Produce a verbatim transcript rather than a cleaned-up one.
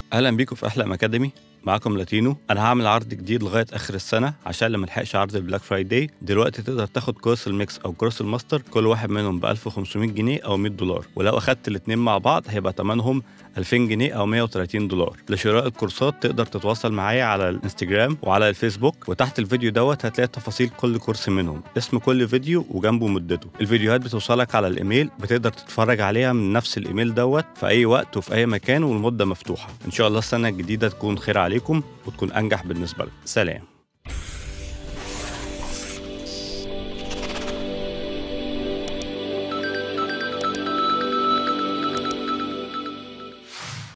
اهلا بيكم في احلام اكاديمي. معاكم لاتينو. انا هعمل عرض جديد لغايه اخر السنه عشان اللي ملحقش عرض البلاك فرايداي. دلوقتي تقدر تاخد كورس الميكس او كورس الماستر، كل واحد منهم ب ألف وخمسمية جنيه او مية دولار، ولو اخدت الاتنين مع بعض هيبقى ثمنهم ألفين جنيه او مية وتلاتين دولار. لشراء الكورسات تقدر تتواصل معايا على الانستجرام وعلى الفيسبوك، وتحت الفيديو دوت هتلاقي تفاصيل كل كورس منهم، اسم كل فيديو وجنبه مدته. الفيديوهات بتوصلك على الايميل، بتقدر تتفرج عليها من نفس الايميل دوت في اي وقت وفي اي مكان، والمده مفتوحه. ان شاء الله السنه الجديده تكون خير عليكم وتكون انجح بالنسبه لكم. سلام.